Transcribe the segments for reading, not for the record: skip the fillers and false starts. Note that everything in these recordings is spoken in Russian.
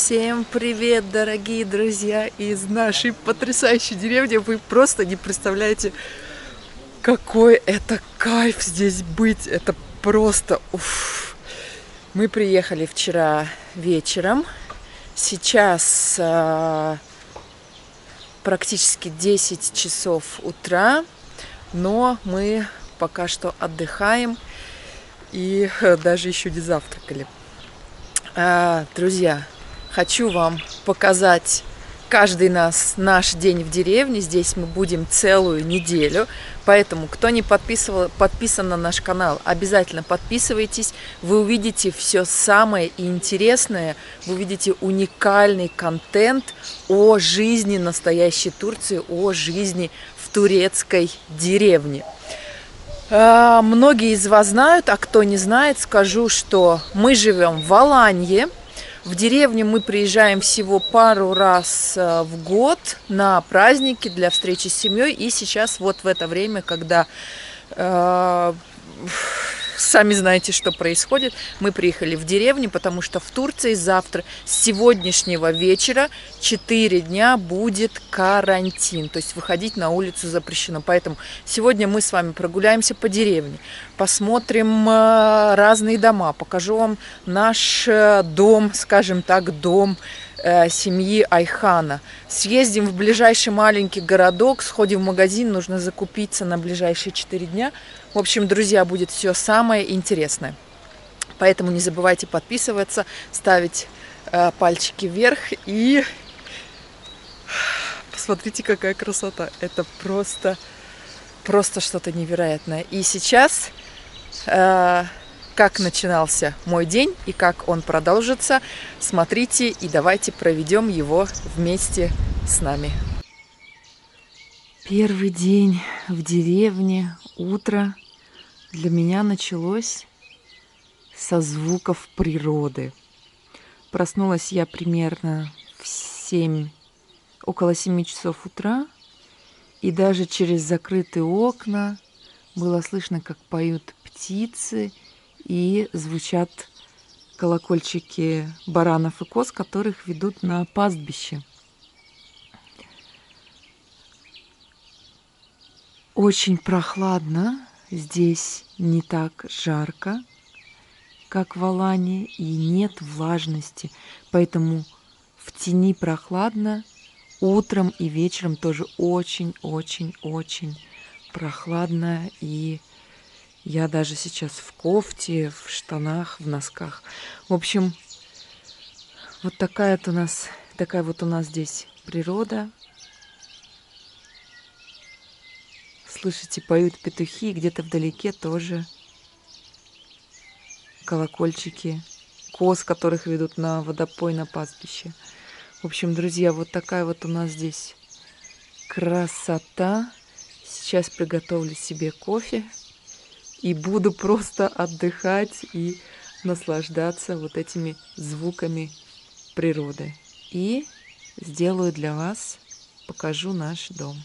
Всем привет, дорогие друзья из нашей потрясающей деревни. Вы просто не представляете, какой это кайф здесь быть. Это просто уф. Мы приехали вчера вечером. Сейчас практически 10 часов утра, но мы пока что отдыхаем и даже еще не завтракали. Друзья, хочу вам показать каждый наш день в деревне. Здесь мы будем целую неделю. Поэтому, кто не подписан на наш канал, обязательно подписывайтесь. Вы увидите все самое интересное. Вы увидите уникальный контент о жизни настоящей Турции, о жизни в турецкой деревне. Многие из вас знают, а кто не знает, скажу, что мы живем в Аланье. В деревню мы приезжаем всего пару раз в год на праздники для встречи с семьей. И сейчас вот в это время, когда сами знаете, что происходит, мы приехали в деревню, потому что в Турции завтра, с сегодняшнего вечера, 4 дня будет карантин. То есть выходить на улицу запрещено. Поэтому сегодня мы с вами прогуляемся по деревне, посмотрим разные дома, покажу вам наш дом, скажем так, дом семьи Айхана. Съездим в ближайший маленький городок, сходим в магазин, нужно закупиться на ближайшие 4 дня. В общем, друзья, будет все самое интересное. Поэтому не забывайте подписываться, ставить пальчики вверх и посмотрите, какая красота. Это просто что-то невероятное. И сейчас, как начинался мой день и как он продолжится, смотрите и давайте проведем его вместе с нами. Первый день в деревне, утро для меня началось со звуков природы. Проснулась я примерно около 7 часов утра, и даже через закрытые окна было слышно, как поют птицы и звучат колокольчики баранов и коз, которых ведут на пастбище. Очень прохладно, здесь не так жарко, как в Аланье, и нет влажности, поэтому в тени прохладно, утром и вечером тоже очень-очень-очень прохладно, и я даже сейчас в кофте, в штанах, в носках. В общем, вот такая вот у нас здесь природа. Слышите, поют петухи, где-то вдалеке тоже колокольчики коз, которых ведут на водопой, на пастбище. В общем, друзья, вот такая вот у нас здесь красота. Сейчас приготовлю себе кофе и буду просто отдыхать и наслаждаться вот этими звуками природы. И сделаю для вас, покажу наш дом.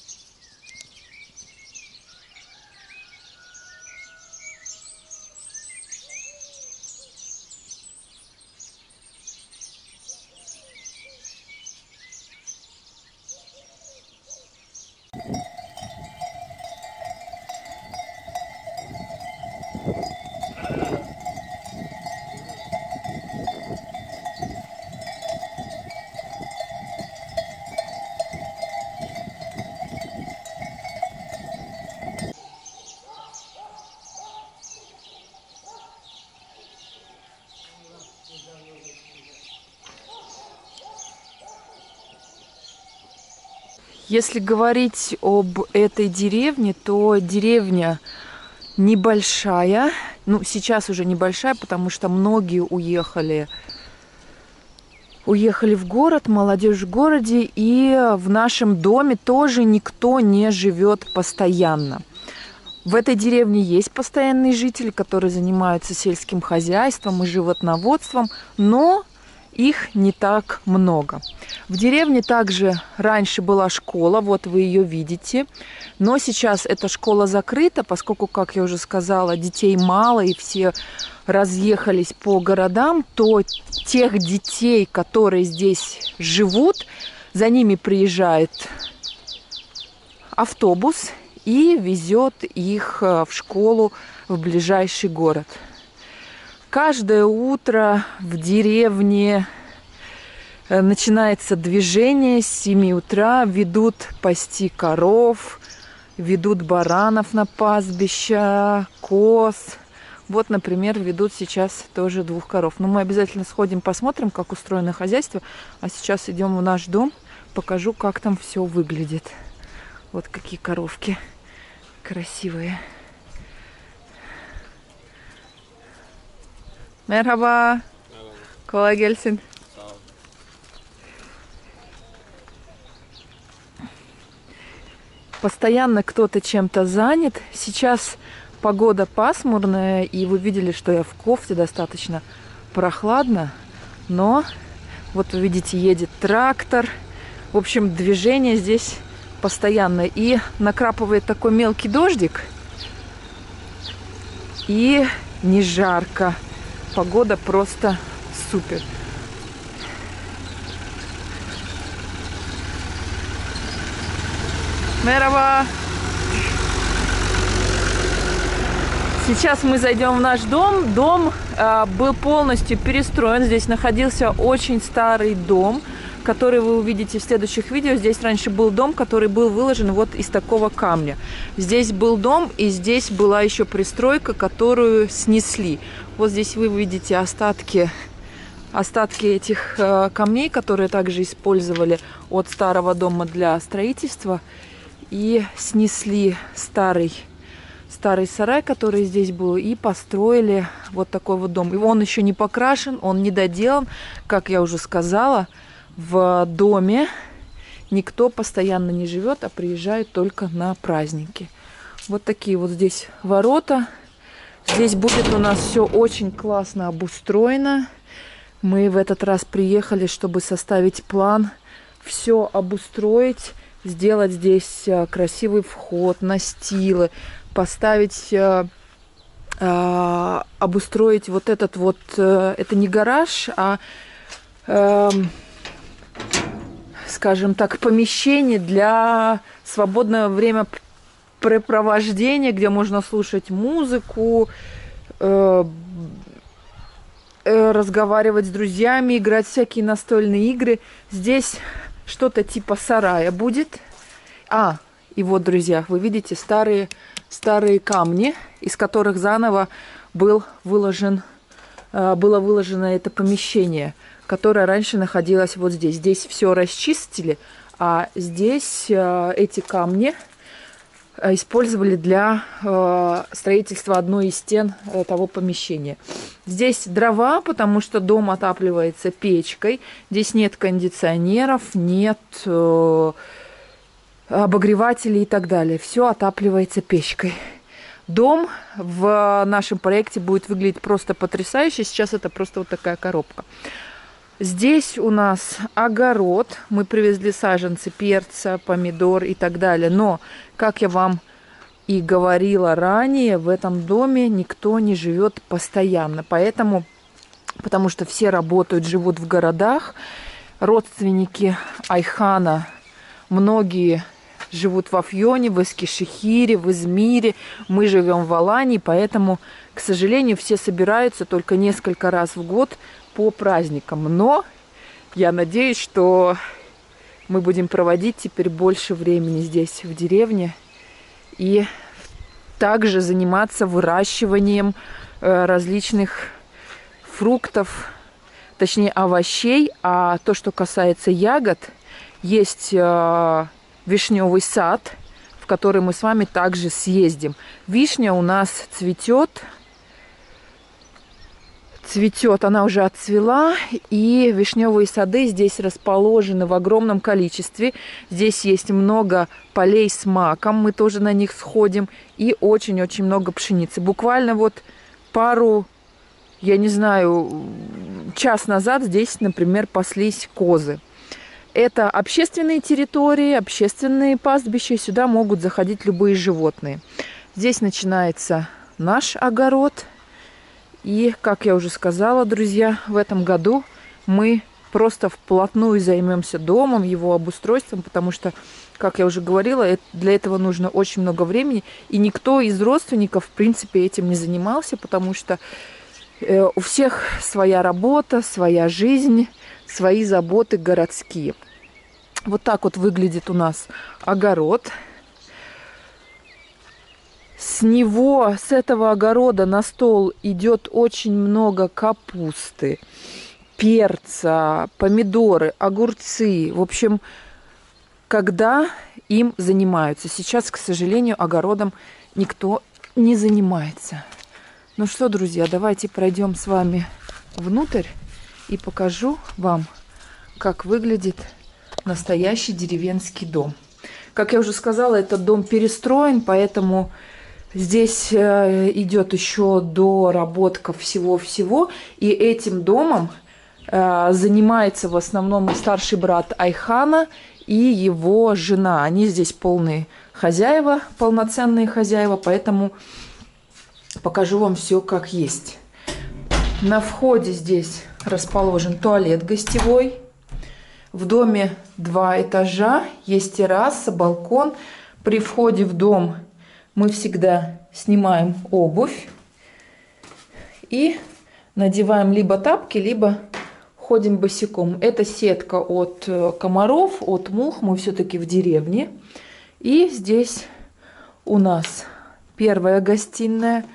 Если говорить об этой деревне, то деревня небольшая. Ну, сейчас уже небольшая, потому что многие уехали в город, молодежь в городе, и в нашем доме тоже никто не живет постоянно. В этой деревне есть постоянные жители, которые занимаются сельским хозяйством и животноводством, но их не так много. В деревне также раньше была школа, вот вы ее видите, но сейчас эта школа закрыта, поскольку, как я уже сказала, детей мало и все разъехались по городам, то тех детей, которые здесь живут, за ними приезжает автобус и везет их в школу в ближайший город. Каждое утро в деревне начинается движение с 7 утра, ведут пасти коров, ведут баранов на пастбище, коз. Вот, например, ведут сейчас тоже 2 коров. Но мы обязательно сходим, посмотрим, как устроено хозяйство. А сейчас идем в наш дом, покажу, как там все выглядит. Вот какие коровки красивые. Merhaba. Kolay gelsin. Постоянно кто-то чем-то занят. Сейчас погода пасмурная, и вы видели, что я в кофте, достаточно прохладно. Но вот вы видите, едет трактор. В общем, движение здесь постоянно. И накрапывает такой мелкий дождик. И не жарко. Погода просто супер. Мерхаба. Сейчас мы зайдем в наш дом. Дом был полностью перестроен. Здесь находился очень старый дом, который вы увидите в следующих видео. Здесь раньше был дом, который был выложен вот из такого камня. Здесь был дом, и здесь была еще пристройка, которую снесли. Вот здесь вы видите остатки этих камней, которые также использовали от старого дома для строительства. И снесли старый сарай, который здесь был, и построили вот такой вот дом. И он еще не покрашен, он не доделан. Как я уже сказала, в доме никто постоянно не живет, а приезжают только на праздники. Вот такие вот здесь ворота. Здесь будет у нас все очень классно обустроено. Мы в этот раз приехали, чтобы составить план, все обустроить, сделать здесь красивый вход, настилы, поставить, обустроить вот этот вот, это не гараж, а, скажем так, помещение для свободного времяпрепровождения, где можно слушать музыку, разговаривать с друзьями, играть всякие настольные игры. Здесь что-то типа сарая будет. И вот, друзья, вы видите старые камни, из которых заново было выложено это помещение, которое раньше находилось вот здесь. Здесь все расчистили, а здесь эти камни использовали для строительства одной из стен того помещения. Здесь дрова, потому что дом отапливается печкой. Здесь нет кондиционеров, нет обогревателей и так далее. Все отапливается печкой. Дом в нашем проекте будет выглядеть просто потрясающе. Сейчас это просто вот такая коробка. Здесь у нас огород. Мы привезли саженцы перца, помидор и так далее. Но, как я вам и говорила ранее, в этом доме никто не живет постоянно. Потому что все работают, живут в городах. Родственники Айхана, многие живут в Афьоне, в Эскишехире, в Измире. Мы живем в Алании, поэтому, к сожалению, все собираются только несколько раз в год по праздникам. Но я надеюсь, что мы будем проводить теперь больше времени здесь, в деревне, и также заниматься выращиванием различных фруктов, точнее овощей. А то, что касается ягод, есть вишневый сад, в который мы с вами также съездим. Вишня у нас цветет, она уже отцвела, и вишневые сады здесь расположены в огромном количестве. Здесь есть много полей с маком, мы тоже на них сходим, и очень-очень много пшеницы. Буквально вот пару, я не знаю, час назад здесь, например, паслись козы. Это общественные территории, общественные пастбища. Сюда могут заходить любые животные. Здесь начинается наш огород. И, как я уже сказала, друзья, в этом году мы просто вплотную займемся домом, его обустройством, потому что, как я уже говорила, для этого нужно очень много времени. И никто из родственников, в принципе, этим не занимался, потому что у всех своя работа, своя жизнь, свои заботы городские. Вот так вот выглядит у нас огород. С этого огорода на стол идет очень много капусты, перца, помидоры, огурцы. В общем, когда им занимаются. Сейчас, к сожалению, огородом никто не занимается. Ну что, друзья, давайте пройдем с вами внутрь и покажу вам, как выглядит настоящий деревенский дом. Как я уже сказала, этот дом перестроен, поэтому здесь идет еще доработка всего-всего. И этим домом занимается в основном старший брат Айхана и его жена. Они здесь полные хозяева, полноценные хозяева, поэтому покажу вам все как есть. На входе здесь расположен туалет гостевой. В доме 2 этажа, есть терраса, балкон. При входе в дом мы всегда снимаем обувь и надеваем либо тапки, либо ходим босиком. Это сетка от комаров, от мух. Мы все-таки в деревне. И здесь у нас первая гостиная.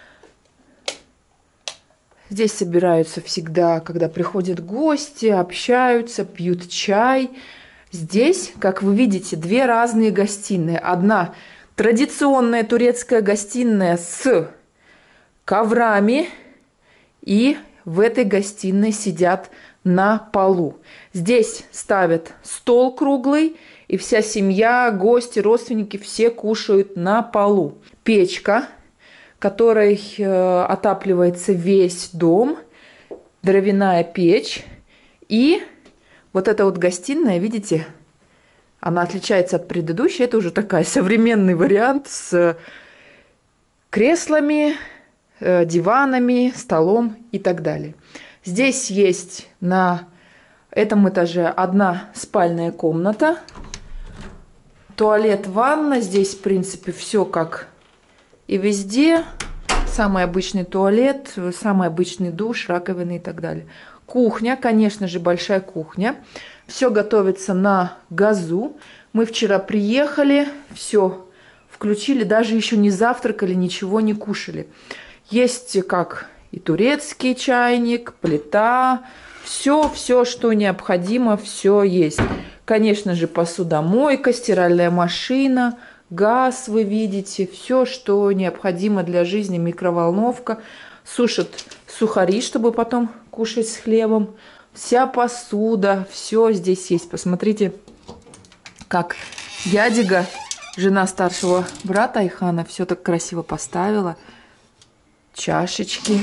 Здесь собираются всегда, когда приходят гости, общаются, пьют чай. Здесь, как вы видите, 2 разные гостиные. Одна традиционная турецкая гостиная с коврами. И в этой гостиной сидят на полу. Здесь ставят стол круглый. И вся семья, гости, родственники все кушают на полу. Печка, которой отапливается весь дом, дровяная печь. И вот эта вот гостиная, видите, она отличается от предыдущей. Это уже такой современный вариант с креслами, диванами, столом и так далее. Здесь есть на этом этаже 1 спальная комната, туалет, ванна. Здесь, в принципе, все как и везде. Самый обычный туалет, самый обычный душ, раковины и так далее. Кухня, конечно же, большая кухня. Все готовится на газу. Мы вчера приехали, все включили, даже еще не завтракали, ничего не кушали. Есть как и турецкий чайник, плита, все, что необходимо, все есть. Конечно же, посудомойка, стиральная машина, газ, вы видите, все, что необходимо для жизни, микроволновка, сушат сухари, чтобы потом кушать с хлебом, вся посуда, все здесь есть. Посмотрите, как Ядига, жена старшего брата Айхана, все так красиво поставила. Чашечки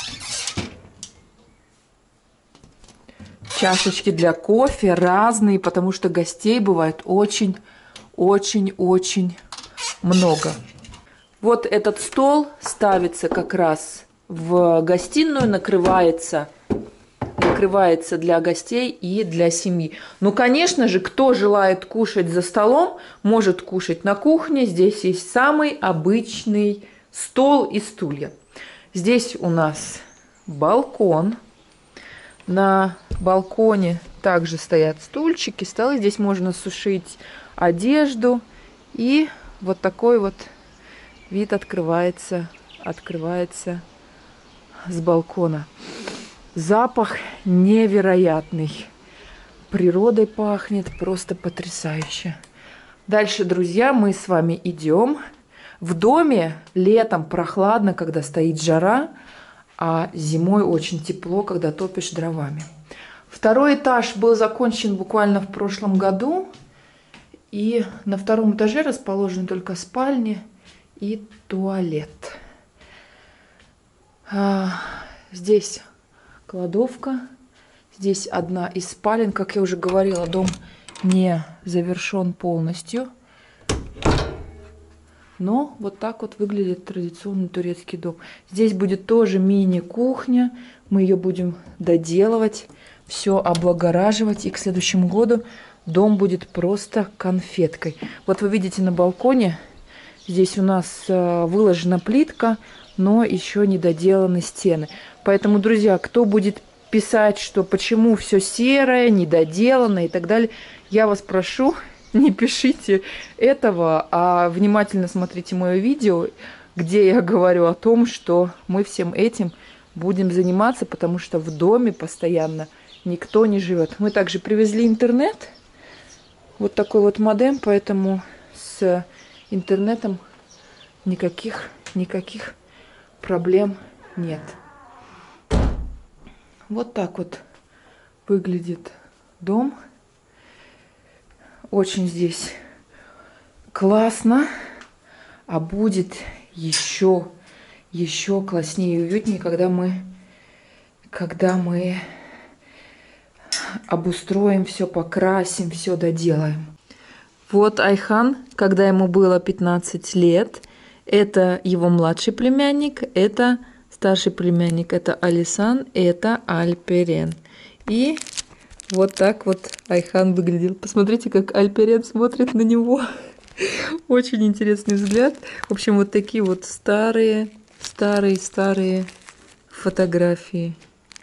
для кофе разные, потому что гостей бывает очень много. Вот этот стол ставится как раз в гостиную, накрывается для гостей и для семьи. Ну, конечно же, кто желает кушать за столом, может кушать на кухне. Здесь есть самый обычный стол и стулья. Здесь у нас балкон. На балконе также стоят стульчики, столы. Здесь можно сушить одежду. И вот такой вот вид открывается с балкона. Запах невероятный. Природой пахнет просто потрясающе. Дальше, друзья, мы с вами идем. В доме летом прохладно, когда стоит жара, а зимой очень тепло, когда топишь дровами. 2 этаж был закончен буквально в прошлом году. И на 2 этаже расположены только спальни и туалет. Здесь кладовка. Здесь одна из спален. Как я уже говорила, дом не завершен полностью. Но вот так вот выглядит традиционный турецкий дом. Здесь будет тоже мини-кухня. Мы ее будем доделывать, все облагораживать. И к следующему году дом будет просто конфеткой. Вот вы видите на балконе, здесь у нас выложена плитка, но еще не доделаны стены. Поэтому, друзья, кто будет писать, что почему все серое, недоделано и так далее, я вас прошу, не пишите этого, а внимательно смотрите мое видео, где я говорю о том, что мы всем этим будем заниматься, потому что в доме постоянно никто не живет. Мы также привезли интернет, вот такой вот модем, поэтому с интернетом никаких проблем нет. Вот так вот выглядит дом. Очень здесь классно, а будет еще класснее и уютнее, когда мы обустроим все, покрасим, все доделаем. Вот Айхан, когда ему было 15 лет, это его младший племянник, это старший племянник, это Алисан, это Альперен. И вот так вот Айхан выглядел. Посмотрите, как Альперен смотрит на него. Очень интересный взгляд. В общем, вот такие вот старые фотографии.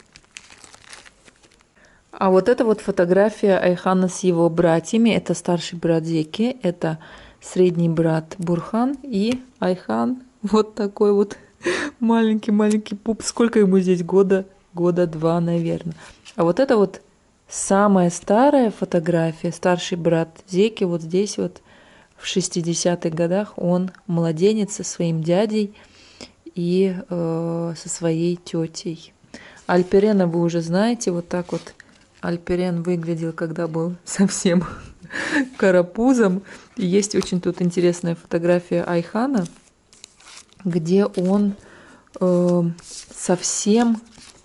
А вот это вот фотография Айхана с его братьями. Это старший брат Зеки, это средний брат Бурхан и Айхан. Вот такой вот маленький пуп. Сколько ему здесь? Года 2, наверное. А вот это вот самая старая фотография. Старший брат Зеки вот здесь вот в 60-х годах. Он младенец со своим дядей и со своей тетей. Альперена вы уже знаете. Вот так вот Альперен выглядел, когда был совсем карапузом. И есть очень тут интересная фотография Айхана, где он совсем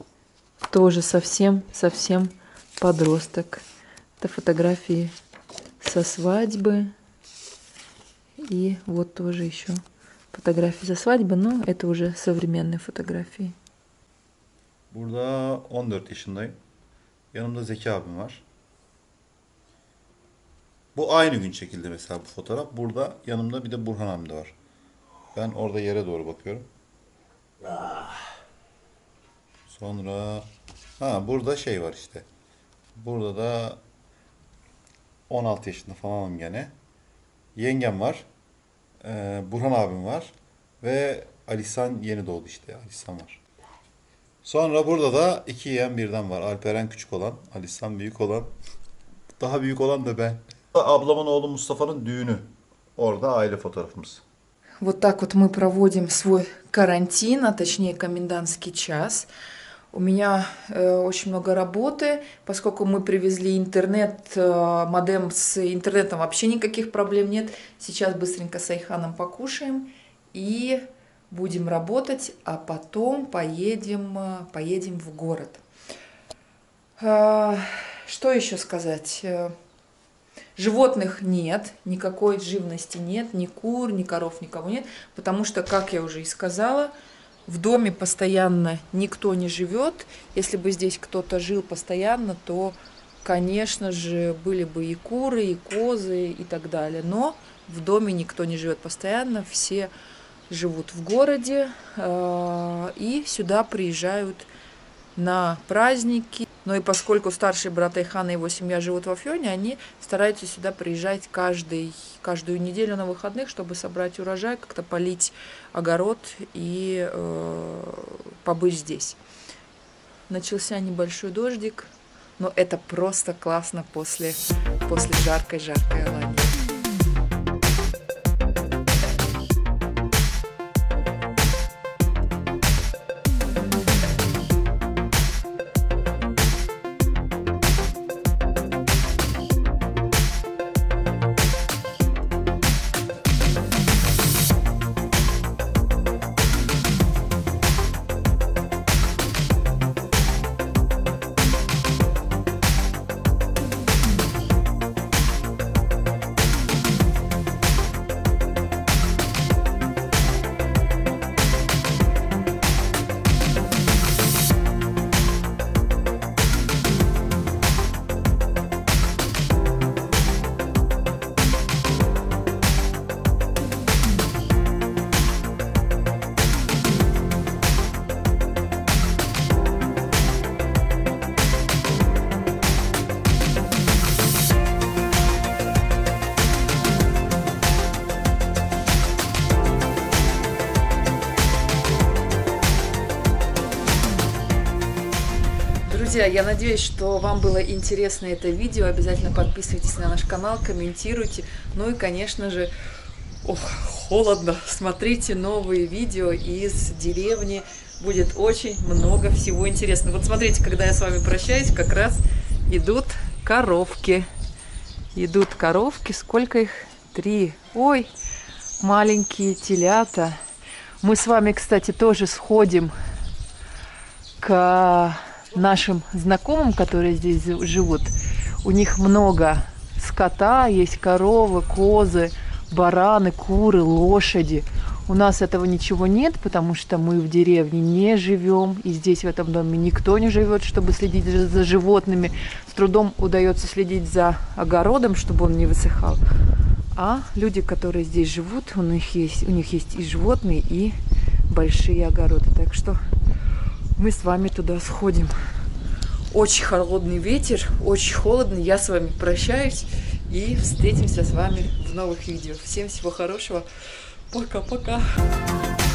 подросток. Это фотографии со свадьбы. И вот тоже еще фотографии со свадьбы, но это уже современные фотографии. Burada 14 yaşındayım. Yanımda Zeki abim var. Bu aynı gün çekildi mesela bu fotoğraf. Burada yanımda bir de Burhan abim de var. Ben orada yere doğru bakıyorum. Sonra burada şey var işte. Burada da 16 yaşında falanım gene. Yengem var. Burhan abim var. Ve Alisan yeni doğdu işte. Alisan var. Sonra burada da 2 yeğen birden var. Alperen küçük olan, Alisan büyük olan. Daha büyük olan da ben. Ablamın oğlu Mustafa'nın düğünü. Orada aile fotoğrafımız. Вот так вот мы проводим свой карантин, а точнее комендантский час. У меня очень много работы, поскольку мы привезли интернет, модем с интернетом вообще никаких проблем нет. Сейчас быстренько с Айханом покушаем и будем работать, а потом поедем в город. Что еще сказать? Животных нет, никакой живности нет, ни кур, ни коров, никого нет, потому что, как я уже и сказала, в доме постоянно никто не живет. Если бы здесь кто-то жил постоянно, то, конечно же, были бы и куры, и козы, и так далее. Но в доме никто не живет постоянно, все живут в городе и сюда приезжают на праздники. Но и поскольку старший брат Айхана и его семья живут в Афьоне, они стараются сюда приезжать каждую неделю на выходных, чтобы собрать урожай, как-то полить огород и побыть здесь. Начался небольшой дождик, но это просто классно после жаркой Алании. Друзья, я надеюсь, что вам было интересно это видео. Обязательно подписывайтесь на наш канал, комментируйте. Ну и, конечно же, холодно. Смотрите новые видео из деревни. Будет очень много всего интересного. Вот смотрите, когда я с вами прощаюсь, как раз идут коровки. Идут коровки. Сколько их? 3. Ой, маленькие телята. Мы с вами, кстати, тоже сходим к нашим знакомым, которые здесь живут. У них много скота, есть коровы, козы, бараны, куры, лошади. У нас этого ничего нет, потому что мы в деревне не живем, и здесь в этом доме никто не живет, чтобы следить за животными. С трудом удается следить за огородом, чтобы он не высыхал. А люди, которые здесь живут, у них есть и животные, и большие огороды. Так что мы с вами туда сходим. Очень холодный ветер, очень холодно. Я с вами прощаюсь и встретимся с вами в новых видео. Всем всего хорошего. Пока-пока.